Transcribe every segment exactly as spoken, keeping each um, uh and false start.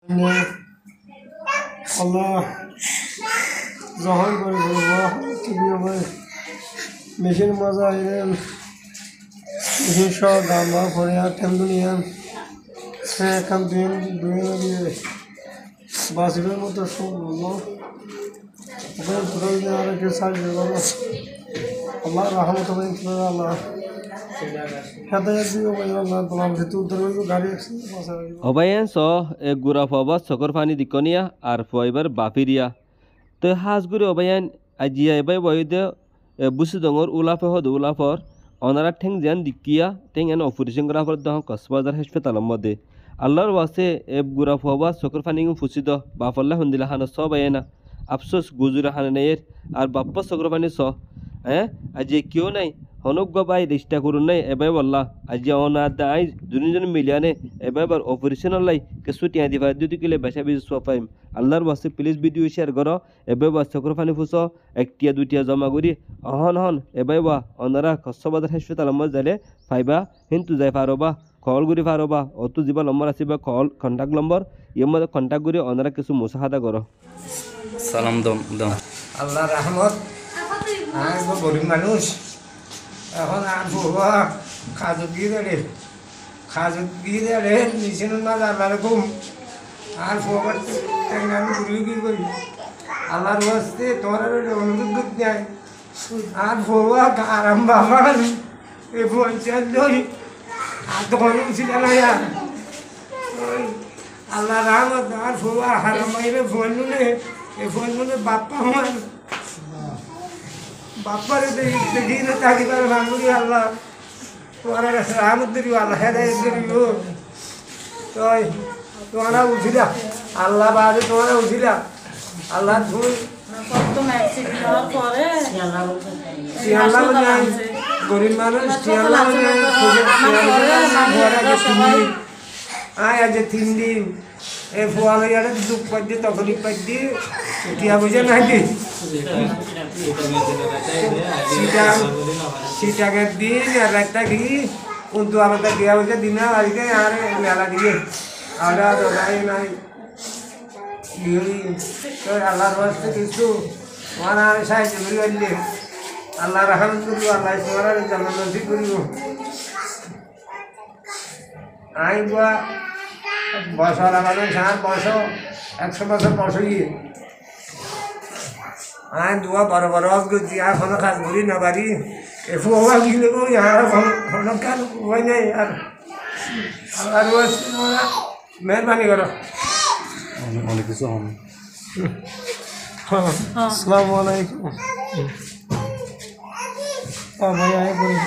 Allah zahar করে Allah তুমি আমার মেশিন মজা এলেন মেশিন সব দামা পরে আর টেমদুনিয়া হ্যাঁ এখন দুই দুই দিয়ে বাসিবের মতো সব বললো ওখানে তোরা যদি আর একটু সাহায্য করো আল্লাহ রহমত হবে আল্লাহ Obayan so e gura foba sokor fani dikonia ar foiber bafiria te has guri obayan ajia ebai boide e busi dongor ulafe hod ulafor onara theng jan dikia teng en operation gra for dong kosbazar hospital mode allar wase e gura foba sokor fani fusido ba folla hundila hana so bayena afsos gujura haneer ar bappa sokor fani so eh aje kyo nai হনজ্ঞ বাই চেষ্টা করুন নাই এবার বললা আজি অনাদা I দুজন মিলিয়ানে এবার অপারেশনাল লাই কিছু টিয়া দিবা যদি কিলে বেশা বেশি সোফাইম আল্লাহর ওয়াস্তে প্লিজ ভিডিও শেয়ার করো এবার বা চক্র পানি ফুসো একটিয়া দুটিয়া জমা করি অহন হন এবার বা অনারা কসবাজার হাসপাতাল মধ্যে যাইলে ফাইবা কিন্তু যাই পারবা কল করি পারবা অত যিবা নম্বর আছে বা কল কন্টাক্ট নম্বর এর মধ্যে কন্টাক্ট করে অনারা কিছু মুসাহাদা করো সালাম দম দম আল্লাহ রহমত আর গরিব মানুষ এখন আর বাবা খাজত দিয়ে দেড়ে খাজত দিয়ে দেড়ে নিচে মাছ আল্লাহর ঘুম আর বাবা আমি ঘুরিয়ে কি করি আল্লাহর বাস্তে তোমার অনুরোধ নেয় আর বাবা আরাম বাবা এ পঞ্চায়েত ধরি আর তখন ছিল না আল্লাহ রহমত আর বাবা হারাম মাইলে ফোন নুনে এ ফোন নুনে বাপ্পা আমার বাপ্পারে দেখি না তাকি পারে ভাঙুরি আল্লাহ তোমার রহমত দিও আল্লাহ হেদায়েত দিও তো তোমরা উঠিলা আল্লাহ বাদে তোমরা উঠিলা আল্লাহ তুমি প্রথম অ্যাক্সিডেন্ট হওয়ার পরে আল্লাহ গরিব মানুষ আল্লাহ আয় আজ তিন দিন এ ফোয়াল ইয়ারে দুঃখ পাইছে তখনই পাইছি টিয়া বুঝে নাই দি সিটা সিটাকে দিন আর রাতটা কি কিন্তু আমাদের দেওয়া হয়েছে দিন আজকে আর মেলা দিয়ে আমরা নাই নাই তো আল্লাহর বাস্তে কিছু তোমার আর সাহায্য করি বললে আল্লাহ রহমত করিব আল্লাহ তোমার জন্মনসি করিব আই বা বছর আমাদের সাত বছর একশো বছর বছর গিয়ে আই দুয়া বড় বড় করছি আর কোনো কাজ করি না পারি একটু অভাব গিলে আর কোনো কাজ হয় নাই আর আল্লাহর মেহরবানি করো অনেক কিছু হবে আসসালামু আলাইকুম ভাই আয় করি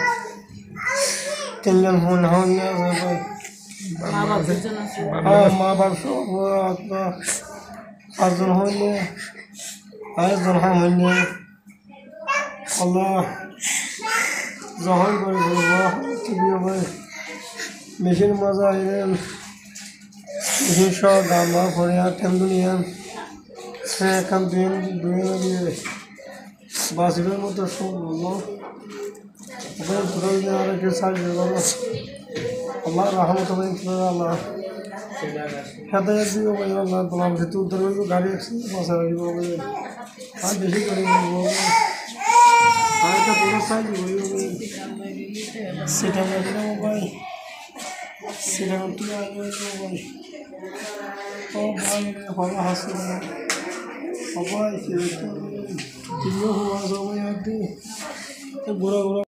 তিনজন ফোন হন মা বাপ সব পাঁচজন হইলে আরেকজন হাম হইলে আল্লাহ জহর করে Allah তুমি আমার মেশিন মজা এলেন মেশিন সব দামা পরে আর টেমদুনিয়া হ্যাঁ এখন দুই দুই দিয়ে বাসিবের মতো সব বললো ওখানে তোরা যদি আর একটু সাহায্য করো আল্লাহ রহমত হবে আল্লাহ হেদায়েত দিও ভাই আল্লাহ তোমার যেহেতু উদ্ধার করবো গাড়ি অ্যাক্সিডেন্ট বাসা রাখবো আর বেশি করে আর একটা পুরো সাহায্য করিব সেটা দেখলাম ভাই সেটা করতে ভাই ও ভাই ভালো হাসি সবাই তুমিও হওয়া যাবে আর কি বুড়া বুড়া